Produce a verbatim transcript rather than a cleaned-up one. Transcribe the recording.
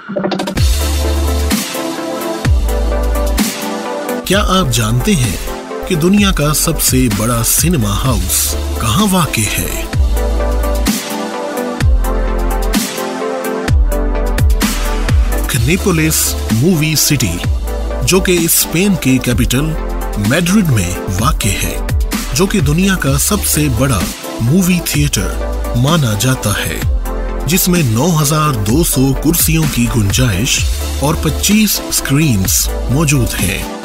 क्या आप जानते हैं कि दुनिया का सबसे बड़ा सिनेमा हाउस कहाँ वाक़ है? नेपोलिस मूवी सिटी, जो कि स्पेन की कैपिटल मैड्रिड में वाक़ है, जो कि दुनिया का सबसे बड़ा मूवी थिएटर माना जाता है, जिसमें नौ हज़ार दो सौ कुर्सियों की गुंजाइश और पच्चीस स्क्रीन्स मौजूद हैं।